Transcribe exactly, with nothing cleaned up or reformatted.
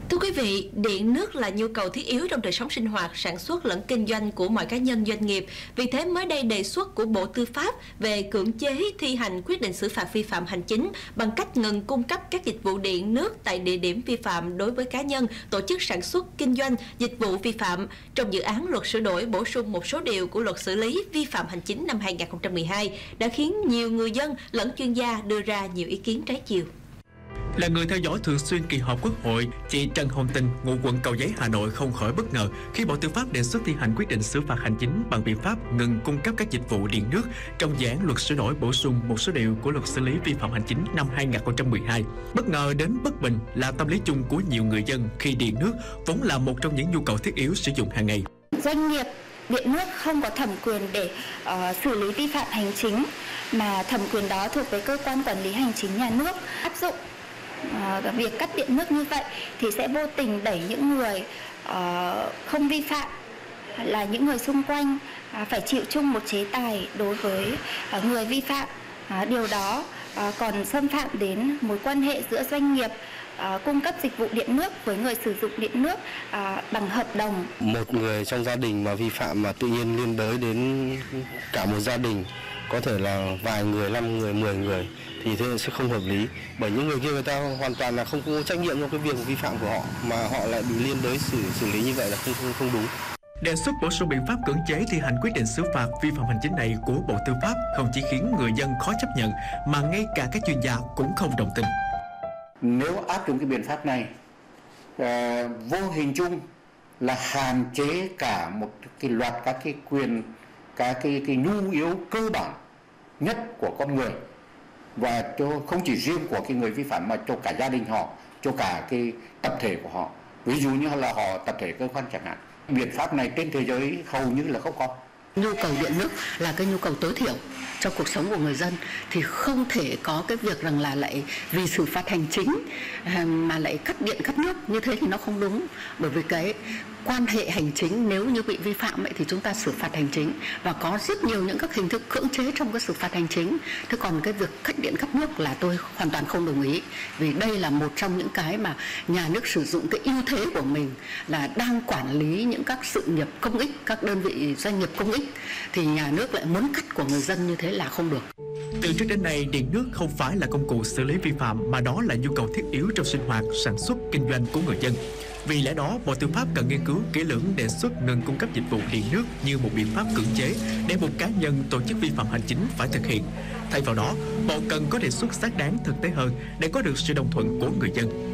Thưa quý vị, điện nước là nhu cầu thiết yếu trong đời sống sinh hoạt, sản xuất lẫn kinh doanh của mọi cá nhân doanh nghiệp. Vì thế mới đây đề xuất của Bộ Tư pháp về cưỡng chế thi hành quyết định xử phạt vi phạm hành chính bằng cách ngừng cung cấp các dịch vụ điện nước tại địa điểm vi phạm đối với cá nhân, tổ chức sản xuất, kinh doanh, dịch vụ vi phạm trong dự án luật sửa đổi bổ sung một số điều của luật xử lý vi phạm hành chính năm hai nghìn không trăm mười hai đã khiến nhiều người dân lẫn chuyên gia đưa ra nhiều ý kiến trái chiều. Là người theo dõi thường xuyên kỳ họp Quốc hội, chị Trần Hồng Tình, ngụ quận Cầu Giấy, Hà Nội không khỏi bất ngờ khi Bộ Tư pháp đề xuất thi hành quyết định xử phạt hành chính bằng biện pháp ngừng cung cấp các dịch vụ điện nước trong dự án luật sửa đổi bổ sung một số điều của luật xử lý vi phạm hành chính năm hai nghìn không trăm mười hai. Bất ngờ đến bất bình là tâm lý chung của nhiều người dân khi điện nước vốn là một trong những nhu cầu thiết yếu sử dụng hàng ngày. Doanh nghiệp điện nước không có thẩm quyền để uh, xử lý vi phạm hành chính, mà thẩm quyền đó thuộc về cơ quan quản lý hành chính nhà nước áp dụng. À, việc cắt điện nước như vậy thì sẽ vô tình đẩy những người uh, không vi phạm là những người xung quanh uh, phải chịu chung một chế tài đối với uh, người vi phạm. Uh, điều đó uh, còn xâm phạm đến mối quan hệ giữa doanh nghiệp uh, cung cấp dịch vụ điện nước với người sử dụng điện nước uh, bằng hợp đồng. Một người trong gia đình mà vi phạm mà tự nhiên liên đới đến cả một gia đình, có thể là vài người, năm người, mười người thì thế sẽ không hợp lý, bởi những người kia người ta hoàn toàn là không có trách nhiệm trong cái việc vi phạm của họ mà họ lại bị liên đới xử xử lý như vậy là không không, không đúng. Đề xuất bổ sung biện pháp cưỡng chế thi hành quyết định xử phạt vi phạm hành chính này của Bộ Tư pháp không chỉ khiến người dân khó chấp nhận mà ngay cả các chuyên gia cũng không đồng tình. Nếu áp dụng cái biện pháp này, uh, vô hình chung là hạn chế cả một cái loạt các cái quyền, các cái cái nhu yếu cơ bản nhất của con người, và cho không chỉ riêng của cái người vi phạm mà cho cả gia đình họ, cho cả cái tập thể của họ. Ví dụ như là họ tập thể cơ quan chẳng hạn. Biện pháp này trên thế giới hầu như là không có. Nhu cầu điện nước là cái nhu cầu tối thiểu cho cuộc sống của người dân, thì không thể có cái việc rằng là lại vì xử phạt hành chính mà lại cắt điện cắt nước, như thế thì nó không đúng. Bởi vì cái quan hệ hành chính nếu như bị vi phạm ấy, thì chúng ta xử phạt hành chính và có rất nhiều những các hình thức cưỡng chế trong cái xử phạt hành chính. Thế còn cái việc cắt điện cắt nước là tôi hoàn toàn không đồng ý, vì đây là một trong những cái mà nhà nước sử dụng cái ưu thế của mình là đang quản lý những các sự nghiệp công ích, các đơn vị doanh nghiệp công ích, thì nhà nước lại muốn cắt của người dân như thế là không được. Từ trước đến nay, điện nước không phải là công cụ xử lý vi phạm mà đó là nhu cầu thiết yếu trong sinh hoạt, sản xuất, kinh doanh của người dân. Vì lẽ đó, Bộ Tư pháp cần nghiên cứu kỹ lưỡng đề xuất ngừng cung cấp dịch vụ điện nước như một biện pháp cưỡng chế để một cá nhân, tổ chức vi phạm hành chính phải thực hiện. Thay vào đó, Bộ cần có đề xuất xác đáng thực tế hơn để có được sự đồng thuận của người dân.